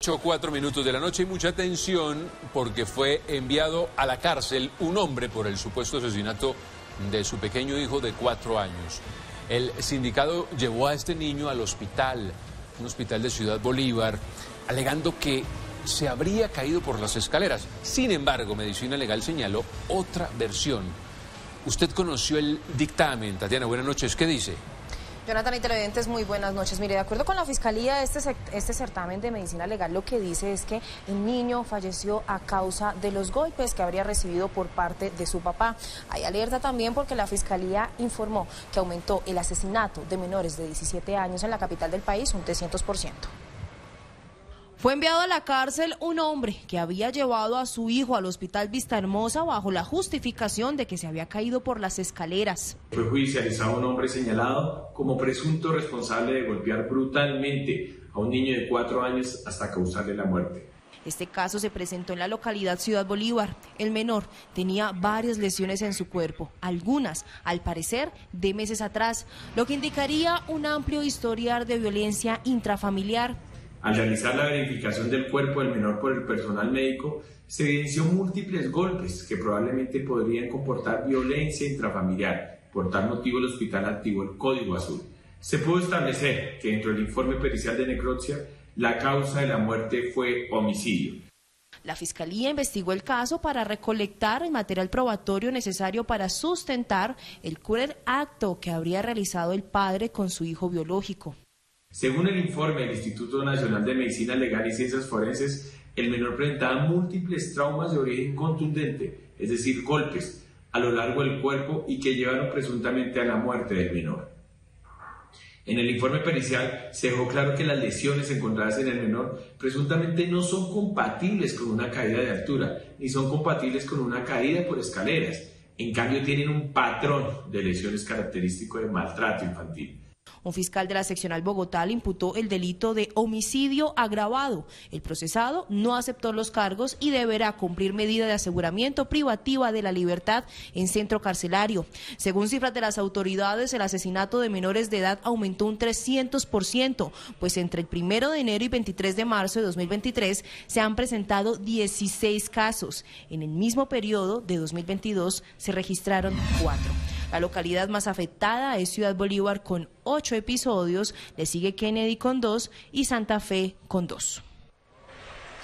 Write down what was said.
8:04 de la noche y mucha tensión porque fue enviado a la cárcel un hombre por el supuesto asesinato de su pequeño hijo de 4 años. El sindicado llevó a este niño al hospital, un hospital de Ciudad Bolívar, alegando que se habría caído por las escaleras. Sin embargo, Medicina Legal señaló otra versión. Usted conoció el dictamen. Tatiana, buenas noches. ¿Qué dice? Jonathan y televidentes, muy buenas noches. Mire, de acuerdo con la Fiscalía, este certamen de Medicina Legal lo que dice es que el niño falleció a causa de los golpes que habría recibido por parte de su papá. Hay alerta también porque la Fiscalía informó que aumentó el asesinato de menores de 17 años en la capital del país un 300%. Fue enviado a la cárcel un hombre que había llevado a su hijo al hospital Vistahermosa bajo la justificación de que se había caído por las escaleras. Fue judicializado un hombre señalado como presunto responsable de golpear brutalmente a un niño de 4 años hasta causarle la muerte. Este caso se presentó en la localidad Ciudad Bolívar. El menor tenía varias lesiones en su cuerpo, algunas, al parecer, de meses atrás, lo que indicaría un amplio historial de violencia intrafamiliar. Al realizar la verificación del cuerpo del menor por el personal médico, se evidenció múltiples golpes que probablemente podrían comportar violencia intrafamiliar. Por tal motivo, el hospital activó el Código Azul. Se pudo establecer que dentro del informe pericial de necropsia, la causa de la muerte fue homicidio. La Fiscalía investigó el caso para recolectar el material probatorio necesario para sustentar el cruel acto que habría realizado el padre con su hijo biológico. Según el informe del Instituto Nacional de Medicina Legal y Ciencias Forenses, el menor presentaba múltiples traumas de origen contundente, es decir, golpes, a lo largo del cuerpo y que llevaron presuntamente a la muerte del menor. En el informe pericial se dejó claro que las lesiones encontradas en el menor presuntamente no son compatibles con una caída de altura, ni son compatibles con una caída por escaleras. En cambio, tienen un patrón de lesiones característico de maltrato infantil. Un fiscal de la seccional Bogotá le imputó el delito de homicidio agravado. El procesado no aceptó los cargos y deberá cumplir medida de aseguramiento privativa de la libertad en centro carcelario. Según cifras de las autoridades, el asesinato de menores de edad aumentó un 300%, pues entre el 1 de enero y 23 de marzo de 2023 se han presentado 16 casos. En el mismo periodo de 2022 se registraron 4. La localidad más afectada es Ciudad Bolívar con 8 episodios, le sigue Kennedy con 2 y Santa Fe con 2.